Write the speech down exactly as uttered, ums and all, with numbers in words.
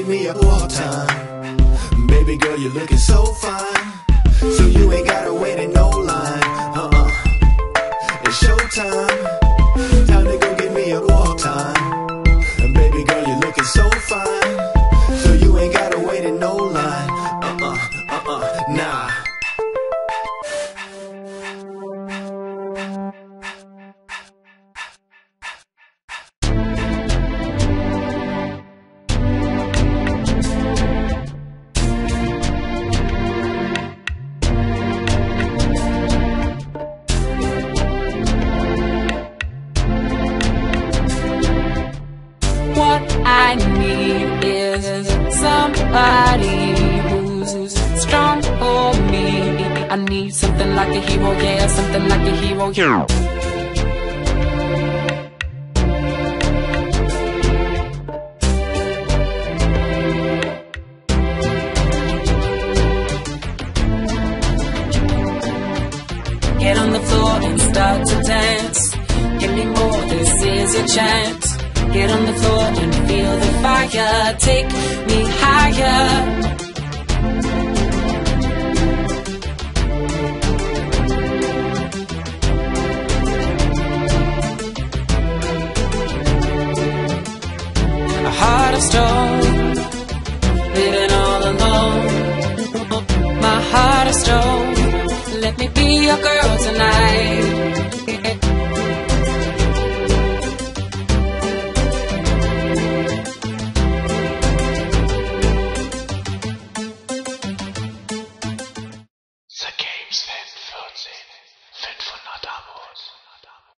give me a walk time. Baby girl, you're looking so fine, so you ain't gotta wait in no line. Uh-uh, it's showtime. Time to go give me a walk time. And baby girl, you're looking so fine, so you ain't gotta wait in no line. Uh-uh, uh-uh, nah. What I need is somebody who's strong for me. I need something like a hero, yeah, something like a hero, yeah. Get on the floor and start to dance. Give me more, this is your chance. Get on the floor and feel the fire. Take me higher.